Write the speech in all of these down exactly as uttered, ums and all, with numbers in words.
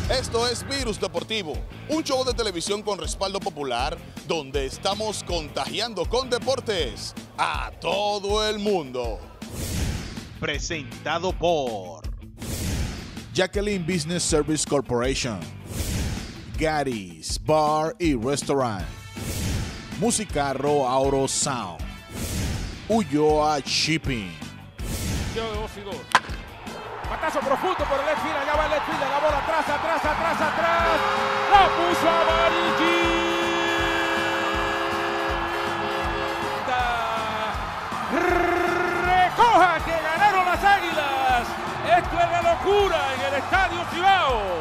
Esto es Virus Deportivo, un show de televisión con respaldo popular donde estamos contagiando con deportes a todo el mundo. Presentado por Jacqueline Business Service Corporation, Gary's Bar y Restaurant, Musicarro Auto Sound, Ulloa Shipping. Patazo profundo por el left field, allá va el left field, la bola atrás, atrás, atrás, atrás. La puso amarillita. Recoja que ganaron las Águilas. Esto es la locura en el Estadio Cibao.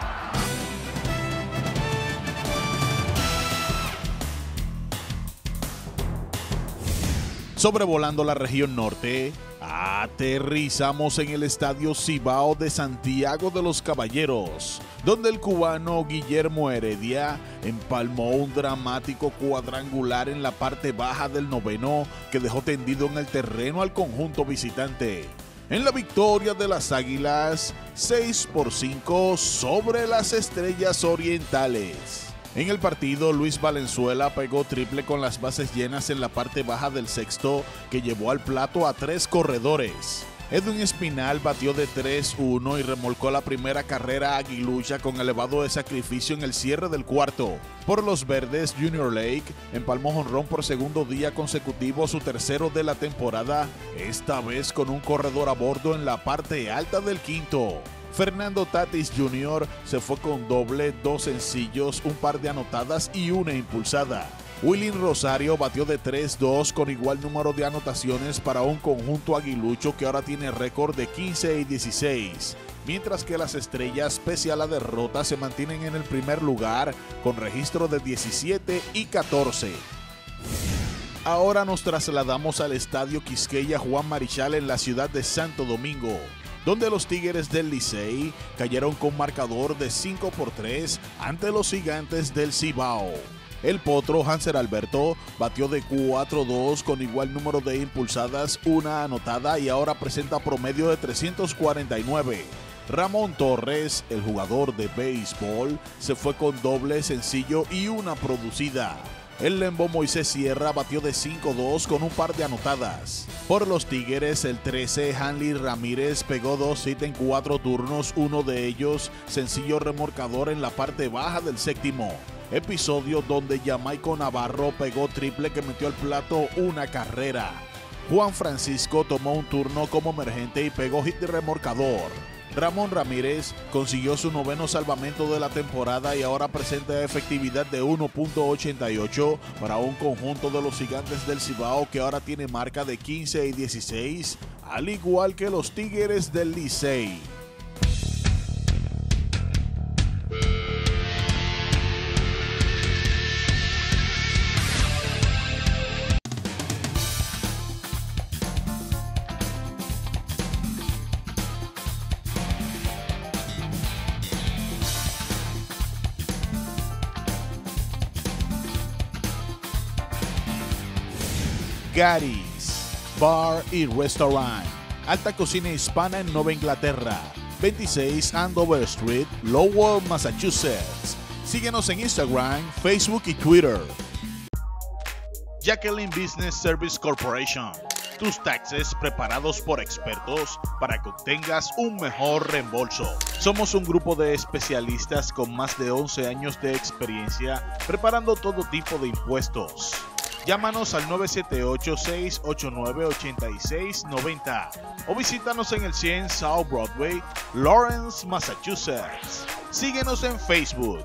Sobrevolando la región norte, aterrizamos en el Estadio Cibao de Santiago de los Caballeros, donde el cubano Guillermo Heredia empalmó un dramático cuadrangular en la parte baja del noveno que dejó tendido en el terreno al conjunto visitante. En la victoria de las Águilas, seis por cinco sobre las Estrellas Orientales. En el partido, Luis Valenzuela pegó triple con las bases llenas en la parte baja del sexto, que llevó al plato a tres corredores. Edwin Espinal batió de tres uno y remolcó la primera carrera aguilucha con elevado de sacrificio en el cierre del cuarto. Por los verdes, Junior Lake empalmó jonrón por segundo día consecutivo, su tercero de la temporada, esta vez con un corredor a bordo en la parte alta del quinto. Fernando Tatis junior se fue con doble, dos sencillos, un par de anotadas y una impulsada. Willing Rosario batió de tres dos con igual número de anotaciones para un conjunto aguilucho que ahora tiene récord de quince y dieciséis. Mientras que las Estrellas, pese a la derrota, se mantienen en el primer lugar con registro de diecisiete y catorce. Ahora nos trasladamos al Estadio Quisqueya Juan Marichal en la ciudad de Santo Domingo, donde los Tigres del Licey cayeron con marcador de cinco por tres ante los Gigantes del Cibao. El potro Hanser Alberto batió de cuatro dos con igual número de impulsadas, una anotada y ahora presenta promedio de trescientos cuarenta y nueve. Ramón Torres, el jugador de béisbol, se fue con doble, sencillo y una producida. El lembo Moisés Sierra batió de cinco dos con un par de anotadas. Por los Tigres, el trece Hanley Ramírez pegó dos hits en cuatro turnos, uno de ellos sencillo remorcador en la parte baja del séptimo. Episodio donde Jamaico Navarro pegó triple que metió al plato una carrera. Juan Francisco tomó un turno como emergente y pegó hit de remorcador. Ramón Ramírez consiguió su noveno salvamento de la temporada y ahora presenta efectividad de uno punto ochenta y ocho para un conjunto de los Gigantes del Cibao que ahora tiene marca de quince y dieciséis, al igual que los Tigres del Licey. Gary's Bar y Restaurant, alta cocina hispana en Nueva Inglaterra, veintiséis Andover Street, Lowell, Massachusetts. Síguenos en Instagram, Facebook y Twitter. Jacqueline Business Service Corporation, tus taxes preparados por expertos para que obtengas un mejor reembolso. Somos un grupo de especialistas con más de once años de experiencia preparando todo tipo de impuestos. Llámanos al nueve siete ocho, seis ocho nueve, ocho seis nueve cero o visítanos en el cien South Broadway, Lawrence, Massachusetts. Síguenos en Facebook.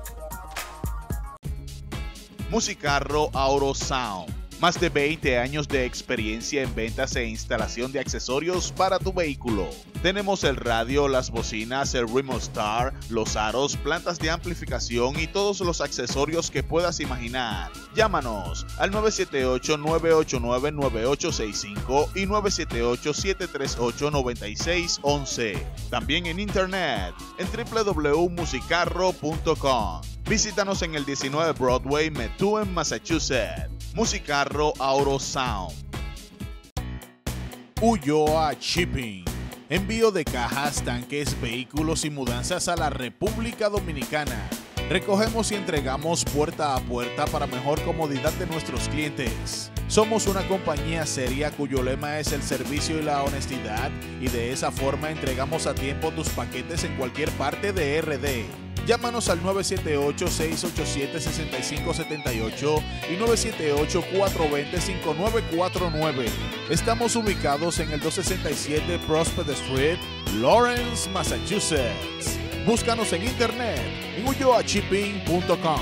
Musicarro Auto Sound. Más de veinte años de experiencia en ventas e instalación de accesorios para tu vehículo. Tenemos el radio, las bocinas, el Remote Star, los aros, plantas de amplificación y todos los accesorios que puedas imaginar. Llámanos al nueve siete ocho, nueve ocho nueve, nueve ocho seis cinco y nueve siete ocho, siete tres ocho, nueve seis uno uno. También en internet en w w w punto musicarro punto com. Visítanos en el diecinueve Broadway, Methuen, Massachusetts. Musicarro Auto Sound. Ulloa Shipping, Envío de cajas, tanques, vehículos y mudanzas a la República Dominicana. Recogemos y entregamos puerta a puerta para mejor comodidad de nuestros clientes. Somos una compañía seria cuyo lema es el servicio y la honestidad, y de esa forma entregamos a tiempo tus paquetes en cualquier parte de R D. Llámanos al nueve siete ocho, seis ocho siete, seis cinco siete ocho y nueve siete ocho, cuatro dos cero, cinco nueve cuatro nueve. Estamos ubicados en el doscientos sesenta y siete Prospect Street, Lawrence, Massachusetts. Búscanos en internet en ulloa shipping punto com.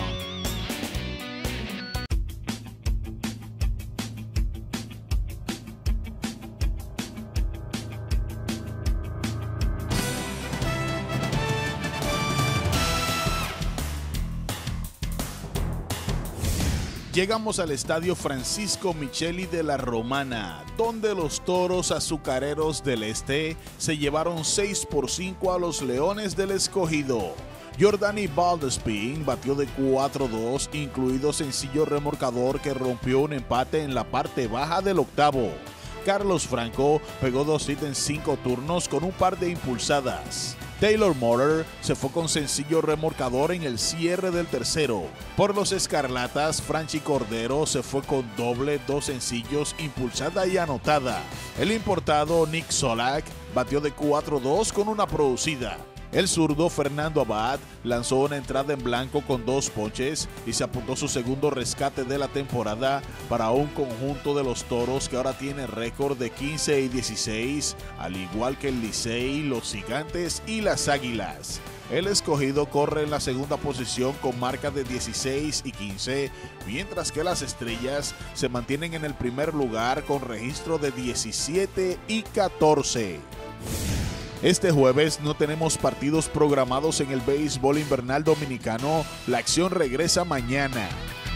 Llegamos al estadio Francisco Micheli de la Romana, donde los Toros Azucareros del Este se llevaron seis por cinco a los Leones del Escogido. Jordany Valdespín batió de cuatro dos, incluido sencillo remolcador que rompió un empate en la parte baja del octavo. Carlos Franco pegó dos hits en cinco turnos con un par de impulsadas. Taylor Motter se fue con sencillo remolcador en el cierre del tercero. Por los Escarlatas, Franchi Cordero se fue con doble, dos sencillos, impulsada y anotada. El importado Nick Solak batió de cuatro dos con una producida. El zurdo Fernando Abad lanzó una entrada en blanco con dos ponches y se apuntó su segundo rescate de la temporada para un conjunto de los Toros que ahora tiene récord de quince y dieciséis, al igual que el Licey, los Gigantes y las Águilas. El Escogido corre en la segunda posición con marca de dieciséis y quince, mientras que las Estrellas se mantienen en el primer lugar con registro de diecisiete y catorce. Este jueves no tenemos partidos programados en el béisbol invernal dominicano. La acción regresa mañana.